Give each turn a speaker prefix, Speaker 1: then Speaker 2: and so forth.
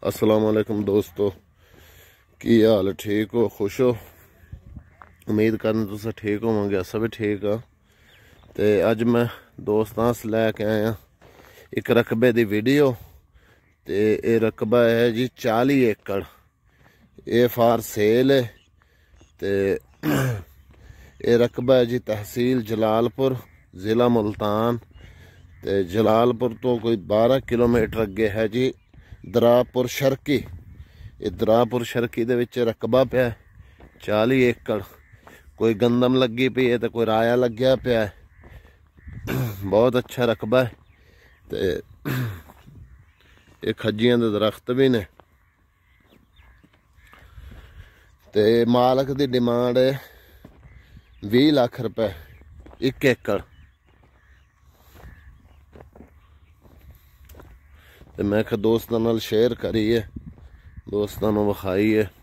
Speaker 1: अस्सलाम वालेकुम दोस्तों, की हाल? ठीक हो? खुश हो? उम्मीद करना तुस ठीक होवोगे। अस भी ठीक हाँ। तो अज मैं दोस्तां लैके आया एक रकबे की वीडियो। तो ये रकबा है जी 40 एकड़। ये फार सेल है। तो ये रकबा है जी तहसील जलालपुर, ज़िला मुल्तान। तो जलालपुर तो कोई 12 किलोमीटर अगे है जी दरापुर शर्की। ये दरापुर शर्की दे विच रकबा पिया 40 एकड़। कोई गंदम लगी पई है तो कोई राया लग्या पिया है। बहुत अच्छा रकबा है। तो ये खज्जियां दे दरख्त भी ने। तो मालक की डिमांड है 20 लाख रुपए 1 एकड़। तो मैं दोस्तों नाल शेयर करिए, दोस्तों नूं विखाइए।